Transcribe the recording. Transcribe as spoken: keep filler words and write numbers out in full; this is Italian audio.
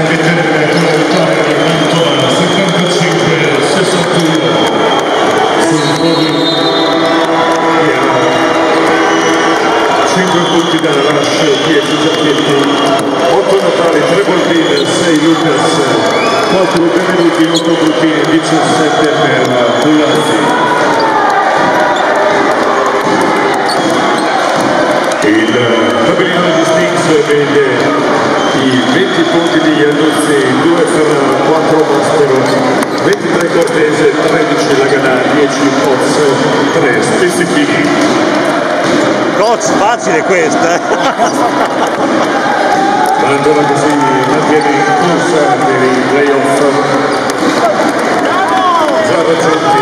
anche termine con la vittoria di Mantova settantacinque a sessantadue sul podium. cinque punti da Lascio, dieci Giacchetti, otto Natali, tre Volpine, sei Lucas, quattro Beneduti, otto Bruttini, diciassette per Pulazzi. Il tabellino di Spinks vede i venti punti di Iannuzzi, due Ferrara, quattro Mastero, ventitré Cortese, tredici Laganà, dieci Oz, tre Stessichini. Coach, facile questa! Ma ancora così mantiene in corsa per i playoff. Già raggiunti